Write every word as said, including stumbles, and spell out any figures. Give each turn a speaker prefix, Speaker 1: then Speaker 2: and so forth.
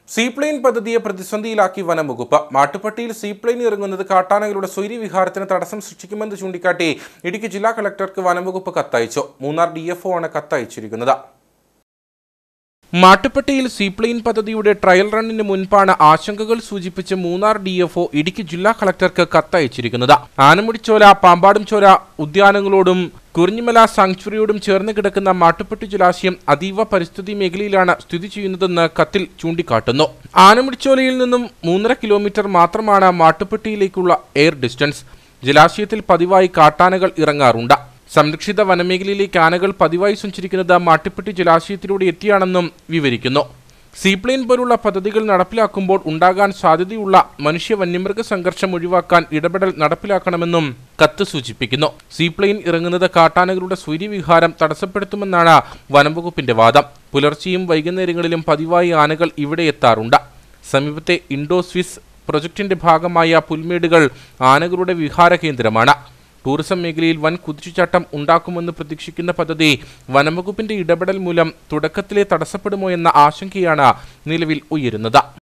Speaker 1: Seaplane പദ്ധതിയെ പ്രതിസന്ധിയിലാക്കി വനംവകുപ്പ്. മാട്ടുപ്പെട്ടിയിൽ seaplane ഇറങ്ങുന്നത് കാട്ടാനകളുടെ സ്വൈര്യവിഹാരത്തിന് തടസ്സം സൃഷ്ടിക്കുമെന്ന് ചൂണ്ടിക്കാട്ടി ഇടുക്കി ജില്ലാ കളക്ടർക്ക് വനംവകുപ്പ് കത്തയച്ചു. മൂന്നാർ ഡി എഫ് ഒ ആണ് കത്തയച്ചിരിക്കുന്നത്. മാട്ടുപ്പെട്ടിയിൽ സീപ്ലെയിൻ പദ്ധതിയുടെ ട്രയൽ റണ്ണിന് മുൻപാണ് ആശങ്കകൾ സൂചിപ്പിച്ച് Munnar D F O Idukki ജില്ലാ കളക്ടർക്ക് കത്തയച്ചിരിക്കുന്നത്. ആനമുടിച്ചോല, പാമ്പാടുംചോല ഉദ്യാനങ്ങളോടും കുറിഞ്ഞിമല സാങ്ച്വറിയോടും ചേർന്ന് കിടക്കുന്ന മാട്ടുപ്പെട്ടി ജലാശയം അതീവ പരിസ്ഥിതി മേഖലയിലാണ് സ്ഥിതി ചെയ്യുന്നതെന്ന് കത്തിൽ ചൂണ്ടിക്കാട്ടുന്നു. ആനമുടിച്ചോലയിൽ നിന്നും മൂന്നര കിലോമീറ്റർ മാത്രമാണ് മാട്ടുപ്പെട്ടിയിലേക്കുള്ള എയർ ഡിസ്റ്റൻസ്. ജലാശയത്തിൽ പതിവായി കാട്ടാനകൾ ഇറങ്ങാറുണ്ട്. സംരക്ഷിത വനമേഖലയിലേക്ക് ആനകൾ പതിവായി സഞ്ചരിക്കുന്നത് മാട്ടുപ്പെട്ടി ജലാശയത്തിലൂടെ എത്തിയാണെന്നും വിവരിക്കുന്നു. സീപ്ലെയിൻ പോലുള്ള പദ്ധതികൾ നടപ്പിലാക്കുമ്പോൾ ഉണ്ടാകാൻ സാധ്യതയുള്ള മനുഷ്യ വന്യമൃഗ സംഘർഷം ഒഴിവാക്കാൻ ഇടപെടൽ നടപ്പിലാക്കണമെന്നും കത്ത് സൂചിപ്പിക്കുന്നു. സീപ്ലെയിൻ ഇറങ്ങുന്നത് കാട്ടാനകളുടെ സ്വൈര്യവിഹാരം തടസ്സപ്പെടുത്തുമെന്നാണ് വനംവകുപ്പിന്റെ വാദം. പുലർച്ചെയും വൈകുന്നേരങ്ങളിലും പതിവായി ആനകൾ ഇവിടെ എത്താറുണ്ട്. സമീപത്തെ ഇൻഡോ സ്വിസ് പ്രൊജക്ടിന്റെ ഭാഗമായ പുൽമേടുകൾ ആനകളുടെ വിഹാര കേന്ദ്രമാണ്. ടൂറിസം മേഖലയിൽ വൻ കുതിച്ചുചാട്ടം ഉണ്ടാക്കുമെന്ന് പ്രതീക്ഷിക്കുന്ന പദ്ധതി വനംവകുപ്പിന്റെ ഇടപെടൽ മൂലം തുടക്കത്തിലെ തടസ്സപ്പെടുമോ എന്ന ആശങ്കയാണ് നിലവിൽ ഉയരുന്നത്.